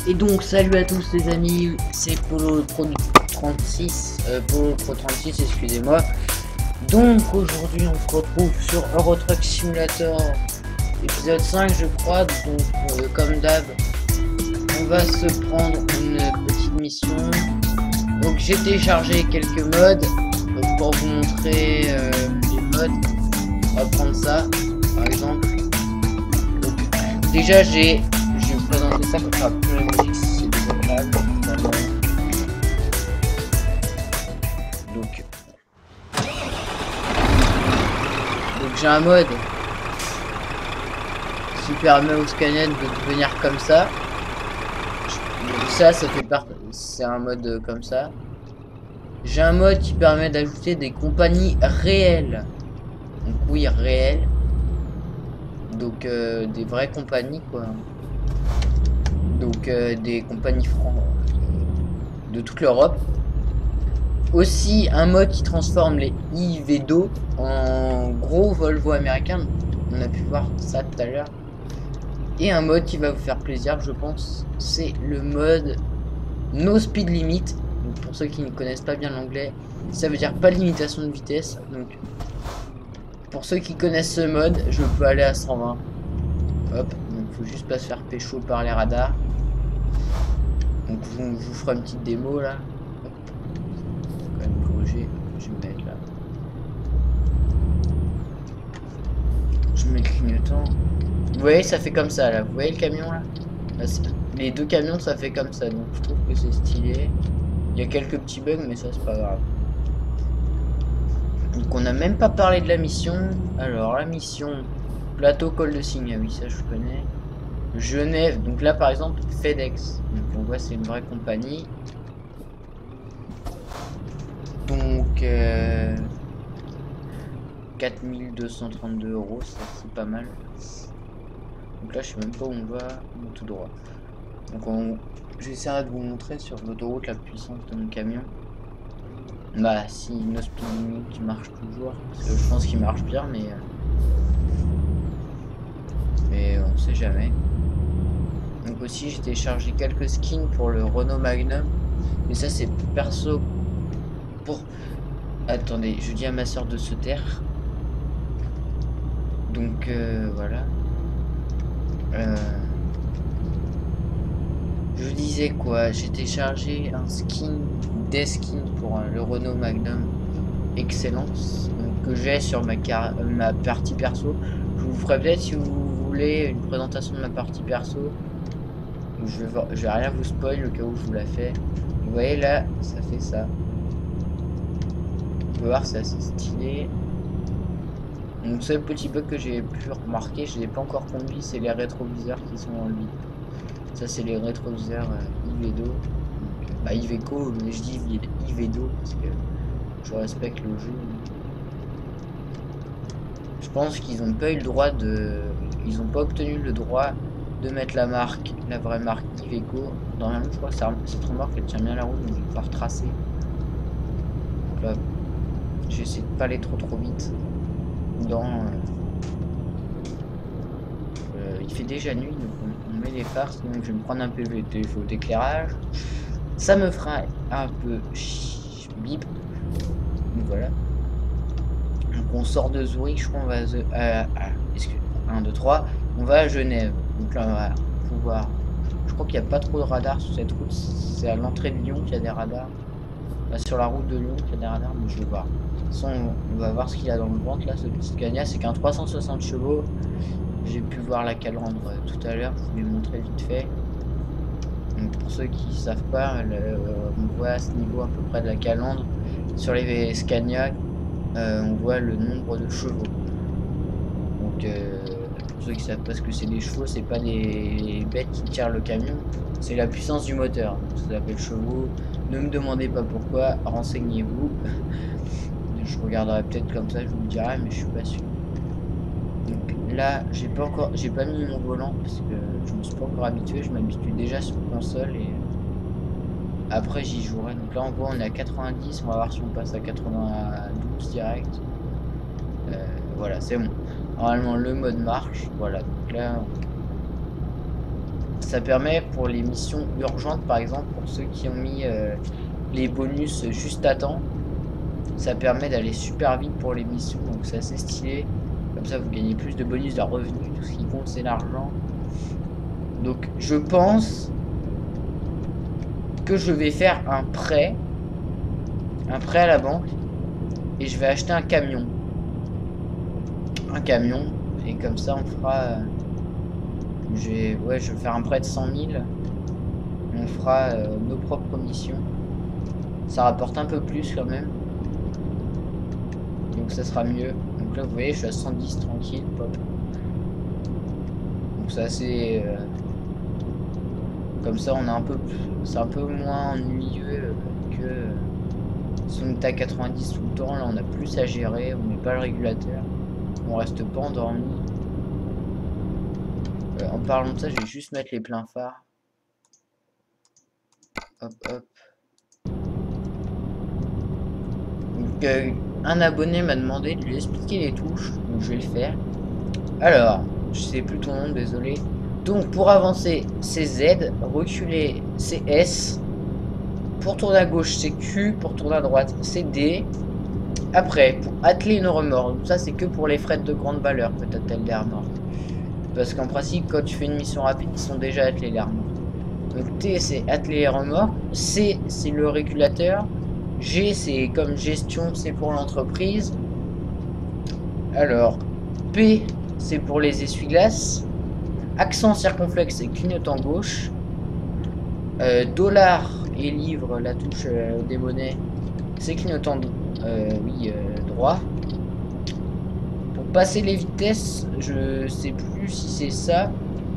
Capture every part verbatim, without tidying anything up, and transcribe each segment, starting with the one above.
Et donc salut à tous les amis, c'est Polo Pro trente-six, euh, Polo Pro trente-six, excusez-moi. Donc aujourd'hui on se retrouve sur Euro Truck Simulator épisode cinq je crois. Donc euh, comme d'hab on va se prendre une petite mission. Donc j'ai téléchargé quelques modes donc, pour vous montrer euh, les modes. On va prendre ça par exemple. Donc, déjà j'ai je vais vous présenter ça comme ça pour la musique, c'est désagréable. Donc, donc j'ai un mode qui permet au scanner de devenir comme ça. Donc ça, ça fait partie, c'est un mode comme ça. J'ai un mode qui permet d'ajouter des compagnies réelles. Donc oui, réelles. Donc euh, des vraies compagnies quoi. Donc euh, des compagnies francs de toute l'Europe. Aussi un mode qui transforme les I V D O en gros Volvo américain. On a pu voir ça tout à l'heure. Et un mode qui va vous faire plaisir, je pense, c'est le mode No Speed Limit. Donc pour ceux qui ne connaissent pas bien l'anglais, ça veut dire pas de limitation de vitesse. Donc pour ceux qui connaissent ce mode, je peux aller à cent vingt. Hop, donc faut juste pas se faire pécho par les radars. Donc je vous, vous ferai une petite démo là. Hop. Faut quand même corriger. Je vais me mettre là. Je mets le clignotant. Vous voyez, ça fait comme ça là. Vous voyez le camion là, là les deux camions, ça fait comme ça. Donc je trouve que c'est stylé. Il y a quelques petits bugs, mais ça c'est pas grave. Donc on n'a même pas parlé de la mission. Alors la mission, plateau col de cygne, ah oui ça je connais. Genève, donc là par exemple FedEx. Donc on voit c'est une vraie compagnie. Donc euh, quatre mille deux cent trente-deux euros, ça c'est pas mal. Donc là je sais même pas où on va, on va tout droit. Donc on... j'essaierai de vous montrer sur l'autoroute la puissance de mon camion. Bah si No Speed Limit qui marche toujours, parce que je pense qu'il marche bien mais euh... mais on sait jamais. Donc aussi j'ai téléchargé quelques skins pour le Renault Magnum, mais ça c'est perso pour... Attendez, je dis à ma soeur de se taire. Donc euh, voilà. Euh... Je vous disais quoi, j'ai téléchargé un skin, des skins pour euh, le Renault Magnum Excellence donc, que j'ai sur ma, car ma partie perso. Je vous ferai peut-être si vous voulez une présentation de ma partie perso. Je vais, je vais rien vous spoil au cas où je vous la fais. Vous voyez là, ça fait ça. On peut voir, c'est assez stylé. Donc le seul petit bug que j'ai pu remarquer, je n'ai pas encore conduit, c'est les rétroviseurs qui sont en lui. Ça c'est les rétroviseurs euh, I V D O. Donc, bah Iveco, mais je dis I V D O parce que je respecte le jeu. Je pense qu'ils n'ont pas eu le droit de... Ils n'ont pas obtenu le droit de mettre la marque, la vraie marque Iveco. Normalement je crois que ça, cette remorque elle tient bien la route, donc je vais pas retracer. Donc là, j'essaie de pas aller trop trop vite. Dans... Euh, euh, il fait déjà nuit, donc on, on met les phares, donc je vais me prendre un peu d'éclairage. Ça me fera un peu bip. Donc voilà. Donc on sort de Zurich, je crois on va euh, euh, un, deux, trois. On va à Genève. Donc là on va pouvoir. Je crois qu'il n'y a pas trop de radars sur cette route. C'est à l'entrée de Lyon qu'il y a des radars. Là, sur la route de Lyon qu'il y a des radars, mais je vais voir. De toute façon, on va voir ce qu'il y a dans le ventre là, ce petit Scania, c'est qu'un trois cent soixante chevaux. J'ai pu voir la calandre euh, tout à l'heure, je vous l'ai montré vite fait. Donc pour ceux qui savent pas, le, euh, on voit à ce niveau à peu près de la calandre. Sur les Scania, euh, on voit le nombre de chevaux. Donc euh, pour ceux qui savent pas ce que c'est des chevaux, c'est pas des bêtes qui tirent le camion, c'est la puissance du moteur. Donc, ça s'appelle chevaux. Ne me demandez pas pourquoi, renseignez-vous. Je regarderai peut-être comme ça, je vous le dirai, mais je suis pas sûr. Donc là, j'ai pas encore, j'ai pas mis mon volant parce que je me suis pas encore habitué. Je m'habitue déjà sur console et après j'y jouerai. Donc là, on voit, on est à quatre-vingt-dix. On va voir si on passe à quatre-vingt-douze direct. Euh, voilà, c'est bon. Normalement, le mode marche. Voilà. Donc là, Ça permet pour les missions urgentes, par exemple, pour ceux qui ont mis euh, les bonus juste à temps, ça permet d'aller super vite pour les missions, donc c'est assez stylé. Comme ça, vous gagnez plus de bonus de revenus, tout ce qui compte, c'est l'argent. Donc, je pense que je vais faire un prêt, un prêt à la banque, et je vais acheter un camion. Un camion, et comme ça, on fera... Euh, j'ai, ouais, je vais faire un prêt de cent mille. On fera euh, nos propres missions. Ça rapporte un peu plus quand même. Donc ça sera mieux. Donc là vous voyez je suis à cent dix tranquille. Pop. Donc c'est assez... Euh, comme ça on a un peu plus... C'est un peu moins ennuyeux que... Euh, si on était à quatre-vingt-dix tout le temps, là on a plus à gérer. On met pas le régulateur. On reste pas endormi. Euh, en parlant de ça, je vais juste mettre les pleins phares. Hop hop. Donc, euh, un abonné m'a demandé de lui expliquer les touches, donc je vais le faire. Alors, je sais plus ton nom, désolé. Donc pour avancer, c'est Z, reculer, c'est S. Pour tourner à gauche, c'est Q. Pour tourner à droite, c'est D. Après, pour atteler une remorque, ça c'est que pour les frais de grande valeur que tu attelles les remorques. Parce qu'en principe, quand tu fais une mission rapide, ils sont déjà attelés les remorques. Donc T, c'est atteler les remorques. C, c'est le régulateur. G, c'est comme gestion, c'est pour l'entreprise. Alors, P, c'est pour les essuie-glaces. Accent circonflexe, c'est clignotant gauche. Euh, dollar et livre, la touche euh, des monnaies, c'est clignotant euh, oui, euh, droit. Pour passer les vitesses, je sais plus si c'est ça.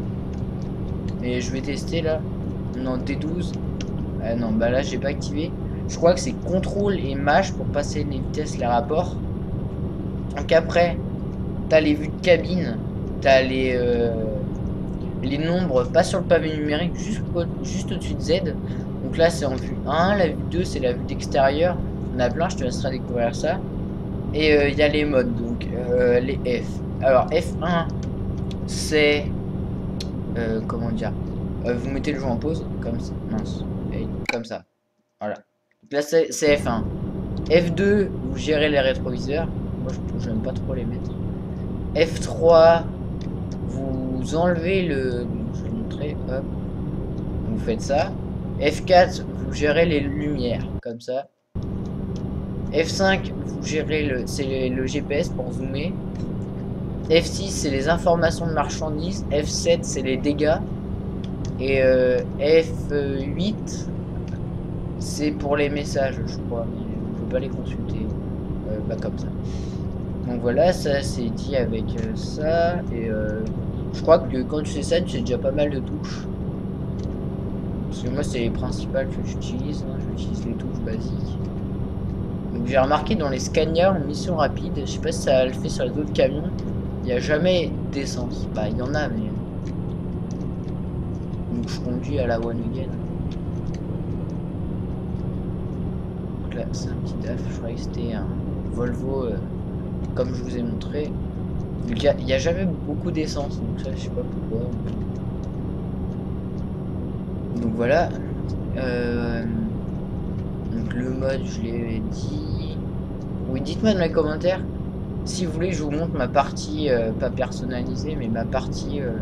Mais je vais tester là. Non, D douze. Ah non, bah là j'ai pas activé. Je crois que c'est contrôle et mâche pour passer les vitesses, les rapports. Donc après, t'as les vues de cabine, t'as les euh, les nombres pas sur le pavé numérique, juste, au, juste au-dessus de Z. Donc là c'est en vue un, la vue deux c'est la vue d'extérieur. On a plein, je te laisserai découvrir ça. Et il euh, y a les modes, donc euh, les F. Alors F un c'est euh, comment dire, euh, vous mettez le jeu en pause comme ça, mince, et comme ça, voilà. Donc là c'est F un. F deux vous gérez les rétroviseurs. Moi je n'aime pas trop les mettre. F trois vous enlevez le, je vais montrer, hop, vous faites ça. F quatre vous gérez les lumières comme ça. F cinq vous gérez le, c'est le G P S pour zoomer. F six c'est les informations de marchandises. F sept c'est les dégâts. Et euh, F huit c'est pour les messages je crois, mais je peux pas les consulter. Euh, bah comme ça. Donc voilà, ça c'est dit avec euh, ça. Et euh, je crois que quand tu sais ça, tu sais déjà pas mal de touches. Parce que moi c'est les principales que j'utilise, hein. J'utilise les touches basiques. Donc j'ai remarqué dans les Scania en mission rapide, je sais pas si ça le fait sur les autres camions, il n'y a jamais d'essence. Bah il y en a mais... Donc je conduis à la one again. Donc là c'est un petit D A F, je croyais que c'était un Volvo euh, comme je vous ai montré. Donc il n'y a, a jamais beaucoup d'essence, donc ça je sais pas pourquoi. Donc voilà. Euh, donc le mode je l'ai dit. Oui, dites-moi dans les commentaires si vous voulez je vous montre ma partie euh, pas personnalisée mais ma partie euh,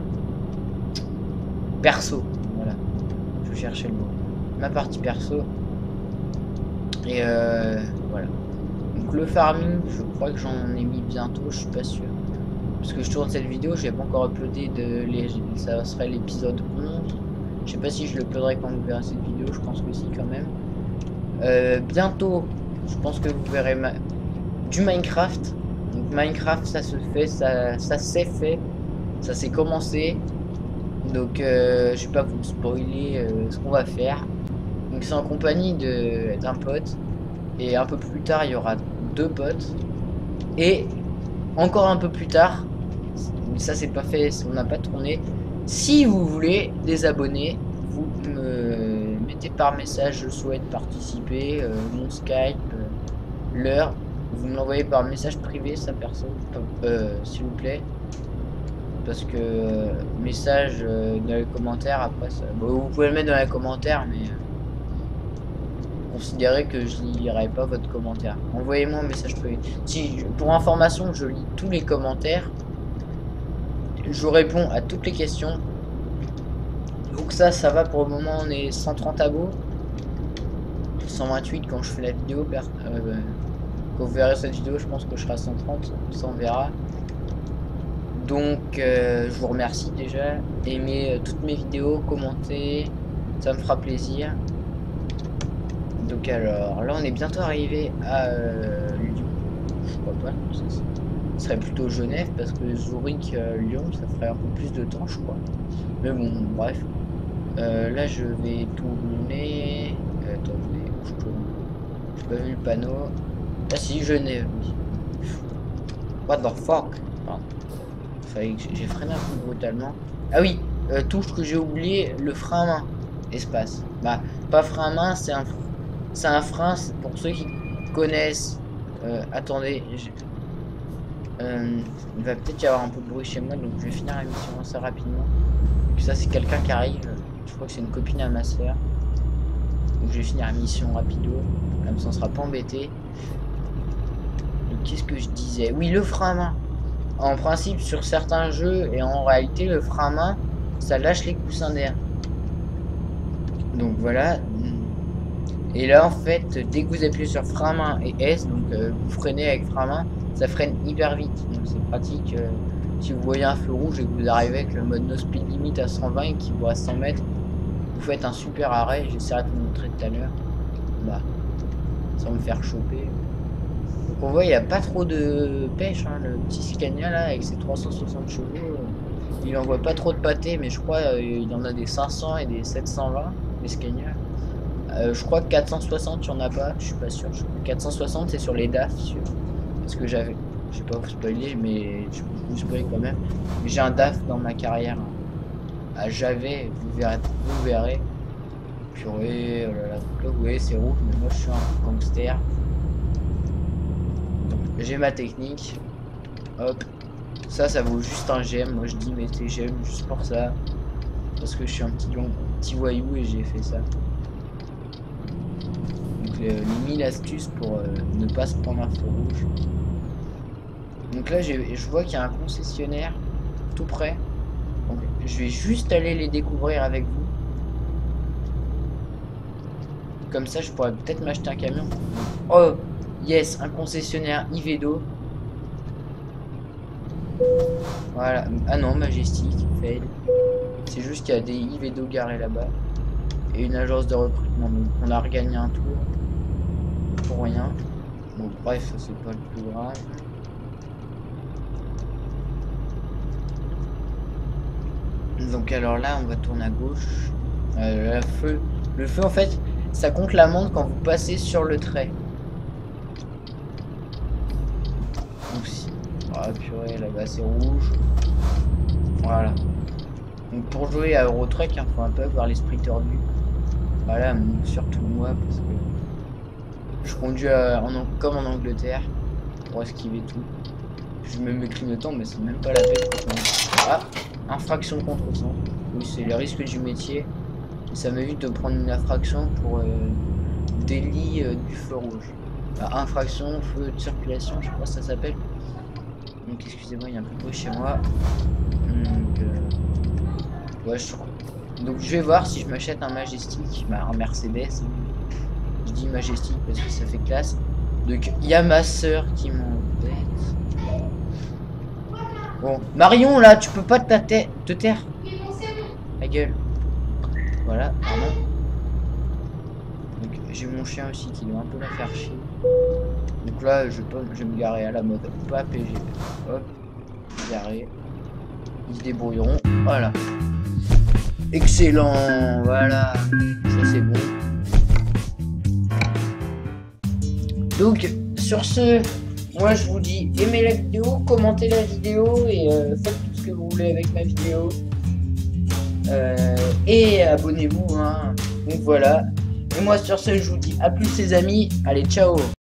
perso. Voilà. Je cherchais le mot. Ma partie perso. Et euh, voilà. Donc le farming, je crois que j'en ai mis bientôt, je suis pas sûr. Parce que je tourne cette vidéo, je n'ai pas encore uploadé de les, ça serait l'épisode onze. Je sais pas si je le uploaderai quand vous verrez cette vidéo, je pense que si quand même. Euh, bientôt, je pense que vous verrez ma... du Minecraft. Donc Minecraft ça se fait, ça, ça s'est fait, ça s'est commencé. Donc euh, je vais pas vous spoiler euh, ce qu'on va faire. Donc c'est en compagnie de d'un pote. Et un peu plus tard il y aura deux potes. Et encore un peu plus tard, mais ça c'est pas fait, on n'a pas tourné. Si vous voulez des abonnés, vous me mettez par message je souhaite participer, euh, mon Skype, euh, l'heure, vous me l'envoyez par message privé, sa personne, euh, s'il vous plaît. parce que euh, message euh, dans les commentaires après ça. Bon, vous pouvez le mettre dans les commentaires, mais euh, considérez que je lirai pas votre commentaire. Envoyez-moi un message privé. Si, pour information, je lis tous les commentaires. Je réponds à toutes les questions. Donc ça, ça va pour le moment. On est cent trente abos. cent vingt-huit quand je fais la vidéo. Euh, quand vous verrez cette vidéo, je pense que je serai à cent trente. Ça, on verra. Donc, euh, je vous remercie déjà. Aimez euh, toutes mes vidéos, commentez. Ça me fera plaisir. Donc alors, là, on est bientôt arrivé à euh, Lyon. Je crois pas. Ce serait plutôt Genève parce que Zurich, euh, Lyon, ça ferait un peu plus de temps, je crois. Mais bon, bref. Euh, là, je vais tourner. Euh, attendez, où je tourne? J'ai pas vu le panneau. Ah si, Genève. What the fuck? Pardon. Fallait que j'ai freiné un peu brutalement. Ah oui, euh, touche que j'ai oublié, le frein à main. Espace. Bah, pas frein à main, c'est un, c'est un frein pour ceux qui connaissent. Euh, attendez, euh, il va peut-être y avoir un peu de bruit chez moi, donc je vais finir la mission assez rapidement. Donc ça, c'est quelqu'un qui arrive. Je crois que c'est une copine à ma soeur. Donc je vais finir la mission rapido. Comme ça, on sera pas embêté. Donc qu'est-ce que je disais? Oui, le frein à main. En principe, sur certains jeux, et en réalité, le frein à main, ça lâche les coussins d'air. Donc voilà. Et là, en fait, dès que vous appuyez sur frein à main et S, donc euh, vous freinez avec frein à main, ça freine hyper vite. Donc c'est pratique. Euh, si vous voyez un feu rouge et que vous arrivez avec le mode no speed limit à cent vingt et qu'il vous reste cent mètres, vous faites un super arrêt. J'essaierai de vous montrer tout à l'heure. Bah, sans me faire choper. Donc on voit, il n'y a pas trop de pêche. Hein, le petit Scania là, avec ses trois cent soixante chevaux, euh, il envoie pas trop de pâté, mais je crois euh, il y en a des cinq cents et des sept cent vingt, les Scania. Euh, je crois que quatre cent soixante, il n'y en a pas, je suis pas sûr. quatre cent soixante, c'est sur les D A F. Sur... Parce que j'avais. Je sais pas vous spoiler, mais je vous spoiler quand même. Mais j'ai un D A F dans ma carrière. Ah, j'avais, vous verrez. Vous verrez. Purée, oh là là. Donc là, vous voyez, c'est rouge, mais moi je suis un gangster. J'ai ma technique. Hop. Ça, ça vaut juste un G M. Moi je dis mettez G M juste pour ça. Parce que je suis un petit, un petit voyou et j'ai fait ça. Les mille astuces pour euh, ne pas se prendre un feu rouge. Donc là, je vois qu'il y a un concessionnaire tout près. Donc, je vais juste aller les découvrir avec vous. Comme ça, je pourrais peut-être m'acheter un camion. Oh, yes, un concessionnaire Ivedo. Voilà. Ah non, Majestic, fail. C'est juste qu'il y a des Ivedo garés là-bas. Et une agence de recrutement. Donc, on a regagné un tour. Pour rien. Bon, bref, ça c'est pas le plus grave. Donc alors là, on va tourner à gauche. Euh, le feu, le feu en fait, ça compte l'amende quand vous passez sur le trait. Donc si, ah purée, là-bas c'est rouge. Voilà. Donc pour jouer à Euro Truck, il hein, faut un peu avoir l'esprit tordu. Voilà, surtout moi parce que je conduis à, en, comme en Angleterre pour esquiver tout. Je me mets clignotant, mais c'est même pas la peine. Ah, infraction contre sens. Oui, c'est le risque du métier. Et ça m'évite de prendre une infraction pour euh, délit euh, du feu rouge. Ah, infraction, feu de circulation, je sais pas ça s'appelle. Donc excusez-moi, il y a un peu de bruit chez moi. Donc, euh, ouais, je... Donc je vais voir si je m'achète un Majestic, bah, un Mercedes. Je dis Majestic parce que ça fait classe. Donc il y a ma soeur qui m'embête. Bon, Marion là, tu peux pas te, ta te taire. La gueule. Voilà, pardon. Donc j'ai mon chien aussi qui doit un peu la faire chier. Donc là, je peux, je vais me garer à la mode. Pas P G. Hop, garer. Ils se débrouilleront. Voilà. Excellent. Voilà. Ça c'est bon. Donc, sur ce, moi je vous dis, aimez la vidéo, commentez la vidéo et euh, faites tout ce que vous voulez avec ma vidéo. Euh, et abonnez-vous, hein. Donc voilà. Et moi sur ce, je vous dis à plus les amis. Allez, ciao.